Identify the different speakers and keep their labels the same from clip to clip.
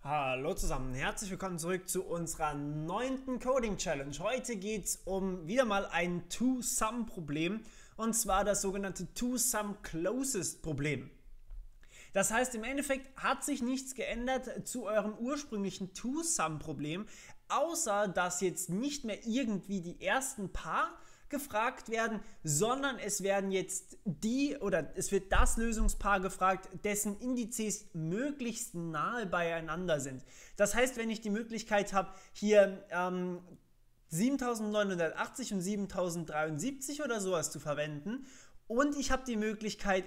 Speaker 1: Hallo zusammen, herzlich willkommen zurück zu unserer 9. Coding Challenge. Heute geht es um wieder mal ein To-Sum-Problem, und zwar das sogenannte To-Sum-Closest-Problem. Das heißt, im Endeffekt hat sich nichts geändert zu eurem ursprünglichen To-Sum-Problem, außer dass jetzt nicht mehr irgendwie die ersten paar gefragt werden, sondern es werden jetzt es wird das Lösungspaar gefragt, dessen Indizes möglichst nahe beieinander sind. Das heißt, wenn ich die Möglichkeit habe, hier 7980 und 7073 oder sowas zu verwenden, und ich habe die Möglichkeit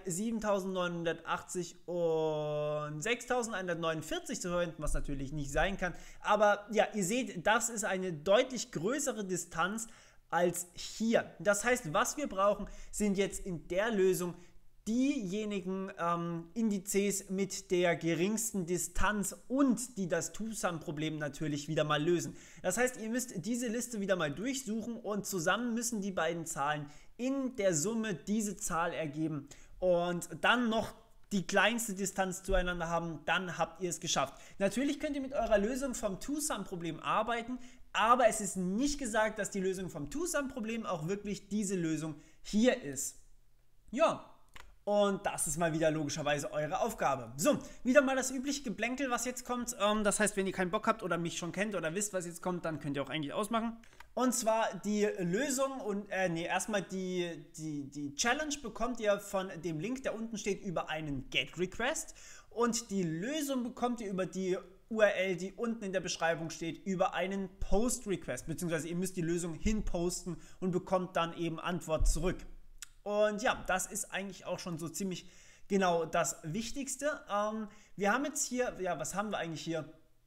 Speaker 1: 7980 und 6149 zu verwenden, was natürlich nicht sein kann. Aber ja, ihr seht, das ist eine deutlich größere Distanz als hier. Das heißt, was wir brauchen, sind jetzt in der Lösung diejenigen Indizes mit der geringsten Distanz und die das To-Sum-Problem natürlich wieder mal lösen. Das heißt, ihr müsst diese Liste wieder mal durchsuchen und zusammen müssen die beiden Zahlen in der Summe diese Zahl ergeben und dann noch die kleinste Distanz zueinander haben, dann habt ihr es geschafft. Natürlich könnt ihr mit eurer Lösung vom To-Sum-Problem arbeiten, aber es ist nicht gesagt, dass die Lösung vom To-Sum-Problem auch wirklich diese Lösung hier ist. Ja, und das ist mal wieder logischerweise eure Aufgabe. So, wieder mal das übliche Geplänkel, was jetzt kommt. Das heißt, wenn ihr keinen Bock habt oder mich schon kennt oder wisst, was jetzt kommt, dann könnt ihr auch eigentlich ausmachen. Und zwar die Lösung und, erstmal die Challenge bekommt ihr von dem Link, der unten steht, über einen GET-Request. Und die Lösung bekommt ihr über die URL, die unten in der Beschreibung steht, über einen Post-Request. Beziehungsweise ihr müsst die Lösung hinposten und bekommt dann eben Antwort zurück. Und ja, das ist eigentlich auch schon so ziemlich genau das Wichtigste. Wir haben jetzt hier, ja, was haben wir eigentlich hier?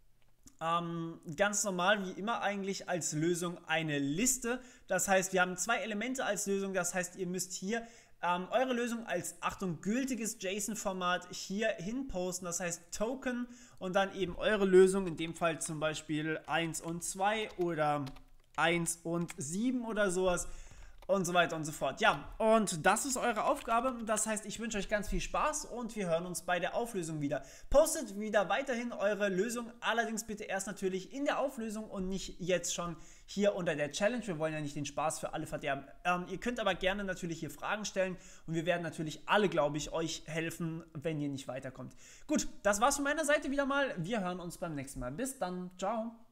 Speaker 1: Ganz normal wie immer eigentlich als Lösung eine Liste. Das heißt, wir haben zwei Elemente als Lösung. Das heißt, ihr müsst hier eure Lösung als, Achtung, gültiges JSON-Format hier hinposten. Das heißt Token und dann eben eure Lösung, in dem Fall zum Beispiel 1 und 2 oder 1 und 7 oder sowas. Und so weiter und so fort. Ja, und das ist eure Aufgabe. Das heißt, ich wünsche euch ganz viel Spaß und wir hören uns bei der Auflösung wieder. Postet wieder weiterhin eure Lösung, allerdings bitte erst natürlich in der Auflösung und nicht jetzt schon hier unter der Challenge. Wir wollen ja nicht den Spaß für alle verderben. Ihr könnt aber gerne natürlich hier Fragen stellen und wir werden natürlich alle, glaube ich, euch helfen, wenn ihr nicht weiterkommt. Gut, das war's von meiner Seite wieder mal. Wir hören uns beim nächsten Mal. Bis dann. Ciao.